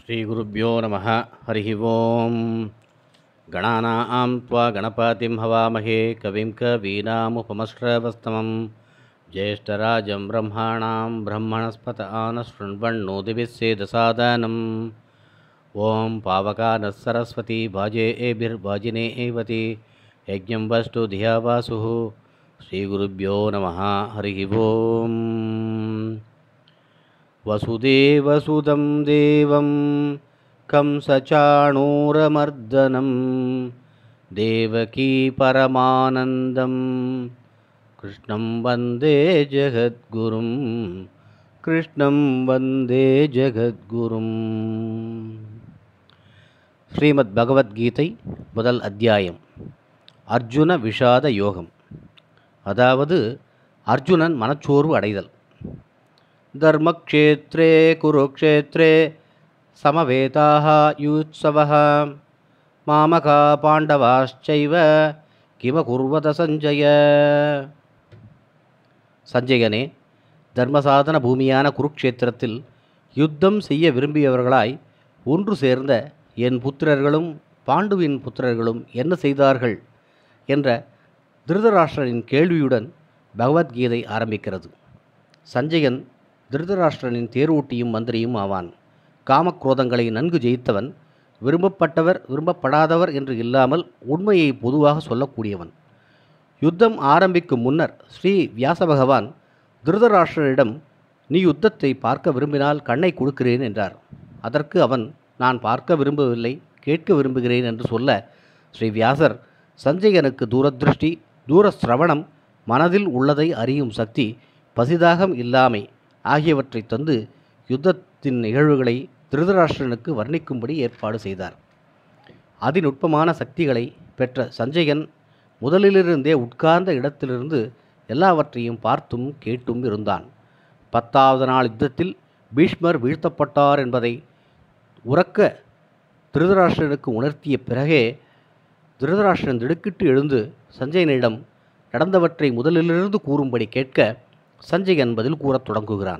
श्रीगुरुभ्यो नमः। हरिः ओम्। गणानां त्वा गणपतिं हवामहे कविं कवीनामुपमश्रवस्तमं ज्येष्ठराजं ब्रह्माणां ब्रह्मणस्पत आनशृण्वन्नोदिभिस्सेदसादनम्। ॐ पावकानः सरस्वती भाजेभिर्भाजिने एवति यज्ञं वस्तु धिया वासुः। श्रीगुरुभ्यो नमः। हरिः ओम्। वसुदेवसुतं देवं कंसचाणूरमर्दनं देवकी परमानन्दं कृष्णं वन्दे जगद्गुरुं कृष्णं वन्दे जगद्गुरुं। ஸ்ரீமத் பகவத்கீதை முதல் அத்தியாயம். அர்ஜுன விஷாத யோகம். அதாவது அர்ஜுனன் மனச்சோர்வு அடைதல். தர்மக்ஷேத்ரே குருக்ஷேத்ரே சமவேதாக யுத்சவः மாமகா பாண்டவாಶ್ಚைவ கிமகுர்வத சஞ்சய. சஞ்சயனே, தர்மசாதன பூமியான குருக்ஷேத்திரத்தில் யுத்தம் செய்ய விரும்பியவர்களாய் ஒன்று சேர்ந்த என் புத்திரர்களும் பாண்டுவின் புத்திரர்களும் என்ன செய்தார்கள் என்ற திருதராஷ்டிரனின் கேள்வியுடன் பகவத்கீதை ஆரம்பிக்கிறது. சஞ்சயன் திருதராஷ்டிரனின் தேரோட்டியும் மந்திரியும் ஆவான். காமக்ரோதங்களை நன்கு ஜெயித்தவன், விரும்பப்பட்டவர் விரும்பப்படாதவர் என்று இல்லாமல் உண்மையை பொதுவாக சொல்லக்கூடியவன். யுத்தம் ஆரம்பிக்கும் முன்னர் ஸ்ரீ வியாச பகவான் திருதராஷ்டிரனிடம், நீ யுத்தத்தை பார்க்க விரும்பினால் கண்ணை கொடுக்கிறேன் என்றார். அதற்கு அவன், நான் பார்க்க விரும்பவில்லை, கேட்க விரும்புகிறேன் என்று சொல்ல, ஸ்ரீ வியாசர் சஞ்சயனுக்கு தூரதிருஷ்டி, தூர சிரவணம், மனதில் உள்ளதை அறியும் சக்தி, பசிதாகம் இல்லாமை ஆகியவற்றை தந்து யுத்தத்தின் நிகழ்வுகளை திருதராஷ்டிரனுக்கு வர்ணிக்கும்படி ஏற்பாடு செய்தார். அதிநுட்பமான சக்திகளை பெற்ற சஞ்சயன் முதலிலிருந்தே உட்கார்ந்த இடத்திலிருந்து எல்லாவற்றையும் பார்த்தும் கேட்டும் இருந்தான். 10வது நாள் யுத்தத்தில் பீஷ்மர் வீழ்த்தப்பட்டார் என்பதை உரக்க திருதராஷ்டிரனுக்கு உணர்த்திய பிறகே திருதராஷ்டிரன் திடுக்கிட்டு எழுந்து சஞ்சயனிடம் நடந்தவற்றை முதலிலிருந்து கூறும்படி கேட்க சஞ்சயன் பதில் கூறத் தொடங்குகிறான்.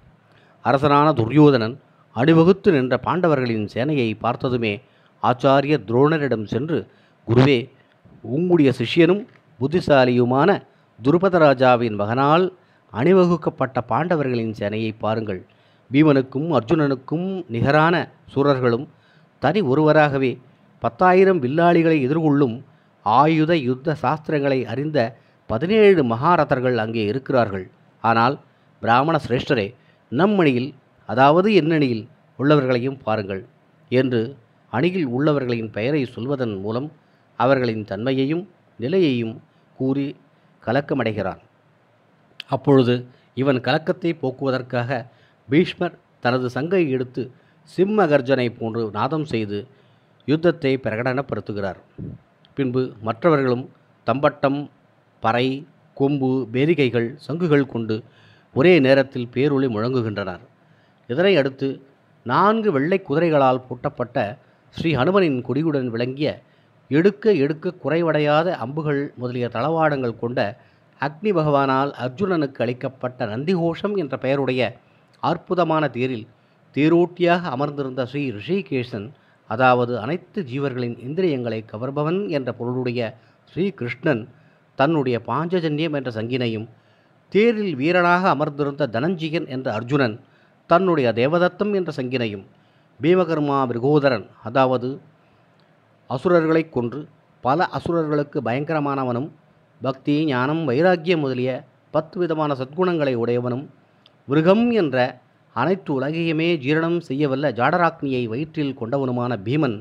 அரசனான துரியோதனன் அணிவகுத்து நின்ற பாண்டவர்களின் சேனையை பார்த்ததுமே ஆச்சாரிய துரோணரிடம் சென்று, குருவே, உம்முடைய சிஷ்யனும் புத்திசாலியுமான துருபதராஜாவின் மகனால் அணிவகுக்கப்பட்ட பாண்டவர்களின் சேனையை பாருங்கள். பீமனுக்கும் அர்ஜுனனுக்கும் நிகரான சூரர்களும் தனி ஒருவராகவே 10,000 வில்லாளிகளை எதிர்கொள்ளும் ஆயுத யுத்த சாஸ்திரங்களை அறிந்த 17 மகாரதர்கள் அங்கே இருக்கிறார்கள். ஆனால் பிராமண சிரேஷ்டரே, நம் அணியில், அதாவது என் அணியில் உள்ளவர்களையும் பாருங்கள் என்று அணியில் உள்ளவர்களின் பெயரை சொல்வதன் மூலம் அவர்களின் தன்மையையும் நிலையையும் கூறி கலக்கமடைகிறான். அப்பொழுது இவன் கலக்கத்தை போக்குவதற்காக பீஷ்மர் தனது சங்கை எடுத்து சிம்ம கர்ஜனை போன்று நாதம் செய்து யுத்தத்தை பிரகடனப்படுத்துகிறார். பின்பு மற்றவர்களும் தம்பட்டம், பறை, கொம்பு, பேரிகைகள், சங்குகள் கொண்டு ஒரே நேரத்தில் பேரொளி முழங்குகின்றனர். இதனை அடுத்து 4 வெள்ளை குதிரைகளால் பூட்டப்பட்ட ஸ்ரீ ஹனுமனின் கொடியுடன் விளங்கிய எடுக்க எடுக்க குறைவடையாத அம்புகள் முதலிய தளவாடங்கள் கொண்ட அக்னி பகவானால் அர்ஜுனனுக்கு அளிக்கப்பட்ட நந்திகோஷம் என்ற பெயருடைய அற்புதமான தேரில் தேரோட்டியாக அமர்ந்திருந்த ஸ்ரீ ரிஷிகேசன், அதாவது அனைத்து ஜீவர்களின் இந்திரியங்களை கவர்பவன் என்ற பொருளுடைய ஸ்ரீ கிருஷ்ணன் தன்னுடைய பாஞ்சஜன்யம் என்ற சங்கினையும், தேரில் வீரனாக அமர்ந்திருந்த தனஞ்சயன் என்ற அர்ஜுனன் தன்னுடைய தேவதத்தம் என்ற சங்கினையும், பீமகர்மா விருகோதரன், அதாவது அசுரர்களை கொன்று பல அசுரர்களுக்கு பயங்கரமானவனும், பக்தி, ஞானம், வைராக்கியம் முதலிய 10 விதமான சத்குணங்களை உடையவனும், மிருகம் என்ற அனைத்து உலகையுமே ஜீரணம் செய்யவல்ல ஜாடராக்னியை வயிற்றில் கொண்டவனுமான பீமன்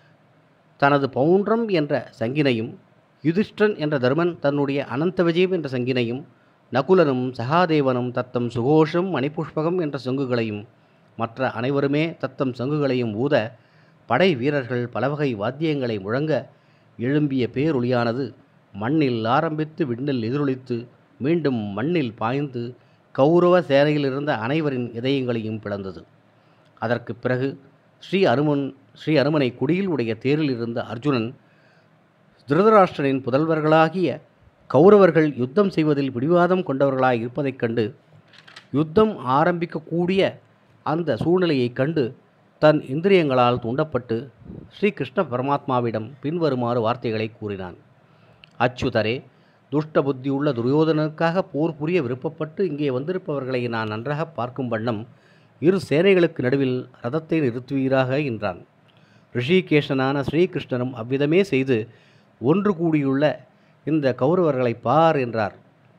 தனது பவுன்றம் என்ற சங்கினையும், யுதிஷ்டன் என்ற தர்மன் தன்னுடைய அனந்த விஜயம் என்ற சங்கினையும், நகுலனும் சகாதேவனும் தத்தம் சுகோஷம், மணிப்புஷ்பகம் என்ற சங்குகளையும், மற்ற அனைவருமே தத்தம் சங்குகளையும் ஊத படை வீரர்கள் பலவகை வாத்தியங்களை முழங்க எழும்பிய பேரொளியானது மண்ணில் ஆரம்பித்து விண்ணில் எதிரொலித்து மீண்டும் மண்ணில் பாய்ந்து கௌரவ சேனையிலிருந்த அனைவரின் இதயங்களையும் பிளந்தது. அதற்கு பிறகு ஸ்ரீ அனுமனை குடியில் உடைய தேரில் இருந்த அர்ஜுனன் திருதராஷ்டிரனின் புதல்வர்களாகிய கௌரவர்கள் யுத்தம் செய்வதில் பிடிவாதம் கொண்டவர்களாய் இருப்பதைக் கண்டு யுத்தம் ஆரம்பிக்கக்கூடிய அந்த சூழ்நிலையைக் கண்டு தன் இந்திரியங்களால் தூண்டப்பட்டு ஸ்ரீ கிருஷ்ண பரமாத்மாவிடம் பின்வருமாறு வார்த்தைகளை கூறினான். அச்சுதரே, துஷ்ட புத்தியுள்ள துரியோதனனுக்காக போர் புரிய விருப்பப்பட்டு இங்கே வந்திருப்பவர்களை நான் நன்றாக பார்க்கும் வண்ணம் இரு சேனைகளுக்கு நடுவில் ரதத்தை நிறுத்துவீராக என்றான். ரிஷிகேஷனான ஸ்ரீகிருஷ்ணனும் அவ்விதமே செய்து ஒன்று கூடியுள்ள இந்த கௌரவர்களை பார் என்றார்.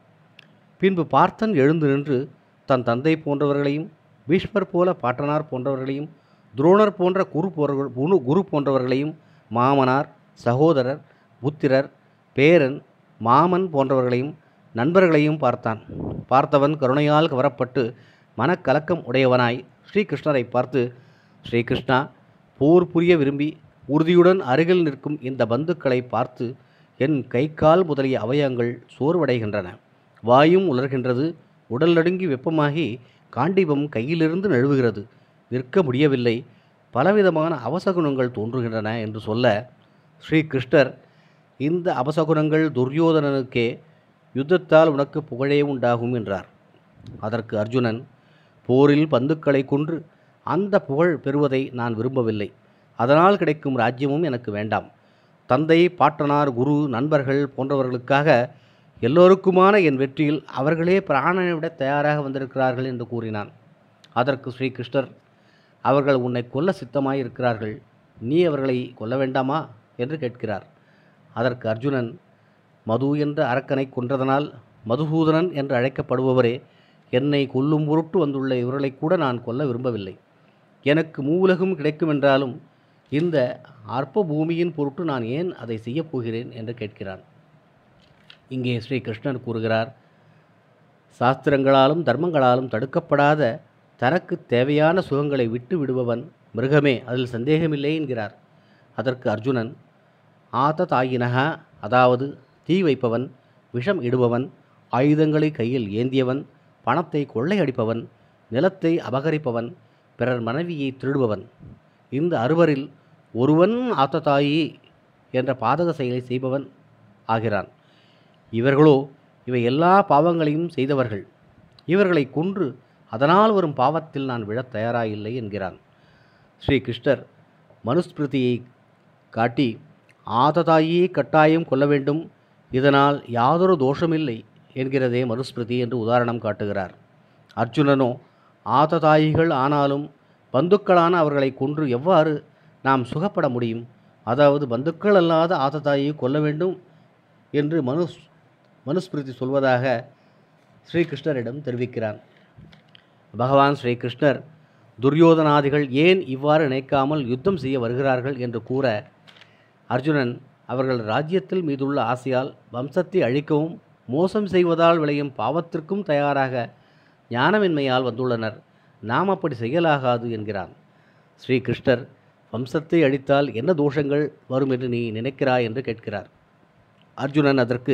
பின்பு பார்த்தன் எழுந்து நின்று தன் தந்தை போன்றவர்களையும், பீஷ்மர் போல பாட்டனார் போன்றவர்களையும், துரோணர் போன்ற குரு போன்றவர்களையும், மாமனார், சகோதரர், புத்திரர், பேரன், மாமன் போன்றவர்களையும் நண்பர்களையும் பார்த்தான். பார்த்தவன் கருணையால் கவரப்பட்டு மனக்கலக்கம் உடையவனாய் ஸ்ரீகிருஷ்ணரை பார்த்து, ஸ்ரீகிருஷ்ணா, போர் புரிய விரும்பி உறுதியுடன் அருகில் நிற்கும் இந்த பந்துக்களை பார்த்து என் கை கால் முதலிய அவயங்கள் சோர்வடைகின்றன. வாயும் உலர்கின்றது. உடல் நடுங்கி வெப்பமாகி காண்டிபம் கையிலிருந்து நழுவுகிறது. நிற்க முடியவில்லை. பலவிதமான அவசகுணங்கள் தோன்றுகின்றன என்று சொல்ல, ஸ்ரீகிருஷ்ணர், இந்த அவசகுணங்கள் துரியோதனனுக்கே, யுத்தத்தால் உனக்கு புகழே உண்டாகும் என்றார். அதற்கு அர்ஜுனன், போரில் பந்துக்களை கொன்று அந்த புகழ் பெறுவதை நான் விரும்பவில்லை. அதனால் கிடைக்கும் ராஜ்யமும் எனக்கு வேண்டாம். தந்தை, பாட்டனார், குரு, நண்பர்கள் போன்றவர்களுக்காக எல்லோருக்குமான என் வெற்றியில் அவர்களே பிராணனை விட தயாராக வந்திருக்கிறார்கள் என்று கூறினான். அதற்கு ஸ்ரீகிருஷ்ணர், அவர்கள் உன்னை கொல்ல சித்தமாயிருக்கிறார்கள். நீ அவர்களை கொல்ல வேண்டாமா என்று கேட்கிறார். அதற்கு அர்ஜுனன், மது என்ற அரக்கனை கொன்றதனால் மதுசூதனன் என்று அழைக்கப்படுபவரே, என்னை கொல்லும் பொருட்டு வந்துள்ள இவர்களை கூட நான் கொல்ல விரும்பவில்லை. எனக்கு மூவுலகும் கிடைக்கும் என்றாலும் இந்த அற்ப பூமியின் பொருட்டு நான் ஏன் அதை செய்யப்போகிறேன் என்று கேட்கிறான். இங்கே ஸ்ரீ கிருஷ்ணன் கூறுகிறார், சாஸ்திரங்களாலும் தர்மங்களாலும் தடுக்கப்படாத தனக்கு தேவையான சுகங்களை விட்டு விடுபவன் மிருகமே, அதில் சந்தேகமில்லை என்கிறார். அதற்கு அர்ஜுனன், ஆததாயினஹா, அதாவது தீ வைப்பவன், விஷம் இடுபவன், ஆயுதங்களை கையில் ஏந்தியவன், பணத்தை கொள்ளையடிப்பவன், நிலத்தை அபகரிப்பவன், பிறர் மனைவியை திருடுபவன், இந்த அறுவரில் ஒருவன் ஆத்ததாயி என்ற பாதக செயலை செய்பவன் ஆகிறான். இவர்களோ இவை எல்லா பாவங்களையும் செய்தவர்கள். இவர்களை கொன்று அதனால் வரும் பாவத்தில் நான் விழத் தயாராயில்லை என்கிறான். ஸ்ரீ கிருஷ்ணர் மனுஸ்மிருதியை காட்டி, ஆததாயியை கட்டாயம் கொல்ல வேண்டும், இதனால் யாதொரு தோஷமில்லை என்கிறதே மனுஸ்மிருதி என்று உதாரணம் காட்டுகிறார். அர்ஜுனனோ, ஆததாயிகள் ஆனாலும் பந்துக்களான அவர்களை கொன்று எவ்வாறு நாம் சுகப்பட முடியும்? அதாவது பந்துக்கள் அல்லாத ஆததாயை கொல்ல வேண்டும் என்று மனுஸ்மிருதி சொல்வதாக ஸ்ரீகிருஷ்ணரிடம் தெரிவிக்கிறான். பகவான் ஸ்ரீகிருஷ்ணர் துரியோதனாதிகள் ஏன் இவ்வாறு நினைக்காமல் யுத்தம் செய்ய வருகிறார்கள் என்று கூற, அர்ஜுனன், அவர்கள் ராஜ்யத்தில் மீதுள்ள ஆசையால் வம்சத்தை அழிக்கவும் மோசம் செய்வதால் விளையும் பாவத்திற்கும் தயாராக ஞானமின்மையால் வந்துள்ளனர். நாம் அப்படி செய்யலாகாது என்கிறான். ஸ்ரீகிருஷ்ணர், வம்சத்தை அழித்தால் என்ன தோஷங்கள் வரும் என்று நீ நினைக்கிறாய் என்று கேட்கிறார். அர்ஜுனன் அதற்கு,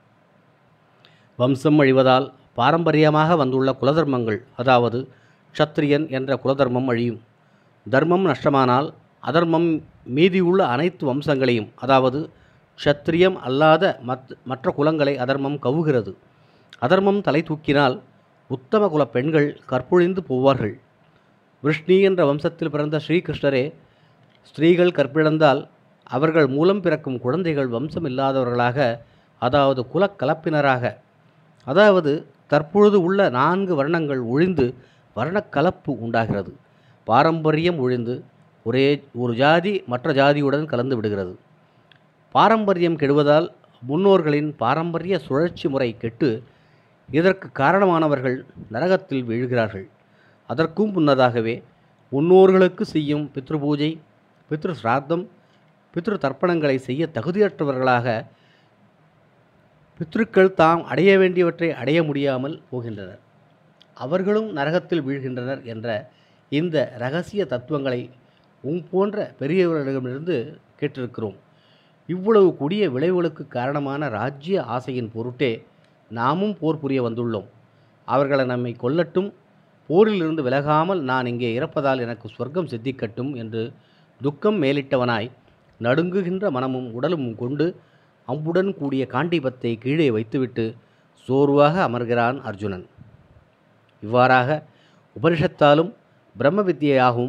வம்சம் அழிவதால் பாரம்பரியமாக வந்துள்ள குலதர்மங்கள், அதாவது க்ஷத்ரியன் என்ற குலதர்மம் அழியும். தர்மம் நஷ்டமானால் அதர்மம் மீதியுள்ள அனைத்து வம்சங்களையும், அதாவது க்ஷத்ரியம் அல்லாத மற்ற குலங்களை அதர்மம் கவுகிறது. அதர்மம் தலை தூக்கினால் உத்தம குல பெண்கள் கற்பொழிந்து போவார்கள். விஷ்ணு என்ற வம்சத்தில் பிறந்த ஸ்ரீகிருஷ்ணரே, ஸ்திரீகள் கற்பிழந்தால் அவர்கள் மூலம் பிறக்கும் குழந்தைகள் வம்சம் இல்லாதவர்களாக, அதாவது குலக்கலப்பினராக, அதாவது தற்பொழுது உள்ள 4 வர்ணங்கள் ஒழிந்து வர்ணக்கலப்பு உண்டாகிறது. பாரம்பரியம் ஒழிந்து ஒரு ஜாதி மற்ற ஜாதியுடன் கலந்து விடுகிறது. பாரம்பரியம் கெடுவதால் முன்னோர்களின் பாரம்பரிய சுழற்சி முறை கெட்டு இதற்கு காரணமானவர்கள் நரகத்தில் வீழ்கிறார்கள். அதற்கும் முன்னதாகவே முன்னோர்களுக்கு செய்யும் பித்ரு பூஜை, பித்ரு சிராத்தம், பித்ரு தர்ப்பணங்களை செய்ய தகுதியற்றவர்களாக பித்ருக்கள் தாம் அடைய வேண்டியவற்றை அடைய முடியாமல் போகின்றனர். அவர்களும் நரகத்தில் வீழ்கின்றனர் என்ற இந்த இரகசிய தத்துவங்களை போன்ற பெரியவர்களிடமிருந்து கேட்டிருக்கிறோம். இவ்வளவு கொடிய விளைவுகளுக்கு காரணமான ராஜ்ய ஆசையின் பொருட்டே நாமும் போர் புரிய வந்துள்ளோம். அவர்களை நம்மை கொல்லட்டும், போரிலிருந்து விலகாமல் நான் இங்கே இறப்பதால் எனக்கு சொர்க்கம் சித்திக்கட்டும் என்று துக்கம் மேலிட்டவனாய் நடுங்குகின்ற மனமும் உடலும் கொண்டு அம்புடன் கூடிய காண்டீபத்தை கீழே வைத்துவிட்டு சோர்வாக அமர்கிறான் அர்ஜுனன். இவ்வாறாக உபனிஷத்தாலும் பிரம்ம வித்தியாகவும்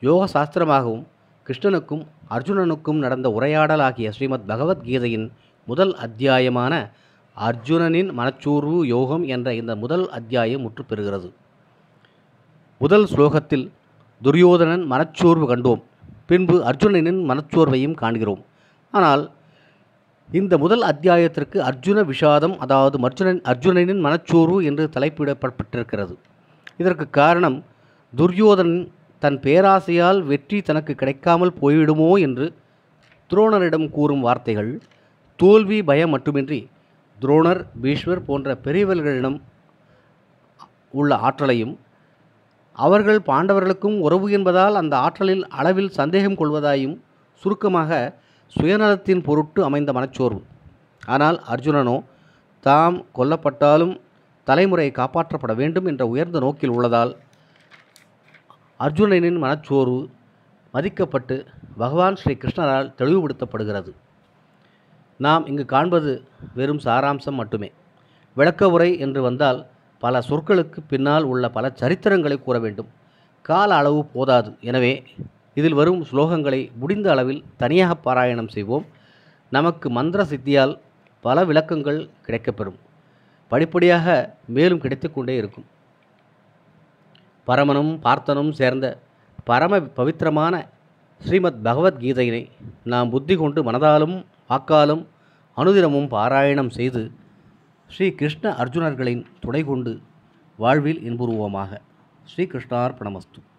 யோக சாஸ்திரமாகவும் கிருஷ்ணனுக்கும் அர்ஜுனனுக்கும் நடந்த உரையாடலாகிய ஸ்ரீமத் பகவத்கீதையின் முதல் அத்தியாயமான அர்ஜுனனின் மனச்சோர்வு யோகம் என்ற இந்த முதல் அத்தியாயம் முற்று பெறுகிறது. முதல் ஸ்லோகத்தில் துரியோதனன் மனச்சோர்வு கண்டோம். பின்பு அர்ஜுனனின் மனச்சோர்வையும் காண்கிறோம். ஆனால் இந்த முதல் அத்தியாயத்திற்கு அர்ஜுன விஷாதம், அதாவது அர்ஜுனனின் மனச்சோர்வு என்று தலைப்பிடப்பட்டிருக்கிறது. இதற்கு காரணம் துரியோதனன் தன் பேராசையால் வெற்றி தனக்கு கிடைக்காமல் போய்விடுமோ என்று துரோணரிடம் கூறும் வார்த்தைகள் தோல்வி பயம் மட்டுமின்றி துரோணர், பீஷ்மர் போன்ற பெரியவர்களிடம் உள்ள ஆற்றலையும், அவர்கள் பாண்டவர்களுக்கும் உறவு என்பதால் அந்த ஆற்றலில் அளவில் சந்தேகம் கொள்வதாயும், சுருக்கமாக சுயநலத்தின் பொருட்டு அமைந்த மனச்சோர்வு. ஆனால் அர்ஜுனனோ தாம் கொல்லப்பட்டாலும் தலைமுறை காப்பாற்றப்பட வேண்டும் என்ற உயர்ந்த நோக்கில் உள்ளதால் அர்ஜுனனின் மனச்சோர்வு மதிக்கப்பட்டு பகவான் ஸ்ரீ கிருஷ்ணரால் தெளிவுபடுத்தப்படுகிறது. நாம் இங்கு காண்பது வெறும் சாராம்சம் மட்டுமே. விளக்க உரை என்று வந்தால் பல சொற்களுக்கு பின்னால் உள்ள பல சரித்திரங்களை கூற வேண்டும். கால அளவு போதாது. எனவே இதில் வரும் ஸ்லோகங்களை முடிந்த அளவில் தனியாக பாராயணம் செய்வோம். நமக்கு மந்திர சித்தியால் பல விளக்கங்கள் கிடைக்கப்பெறும். படிப்படியாக மேலும் கிடைத்து கொண்டே இருக்கும். பரமனும் பார்த்தனும் சேர்ந்த பரம பவித்திரமான ஸ்ரீமத் பகவத்கீதையினை நாம் புத்தி கொண்டு மனதாலும் வாக்காலும் அனுதினமும் பாராயணம் செய்து ஸ்ரீ கிருஷ்ண அர்ஜுனர்களின் துணை கொண்டு வாழ்வில் இன்புறுவோமாக. ஸ்ரீ கிருஷ்ணார்ப்பணமஸ்து.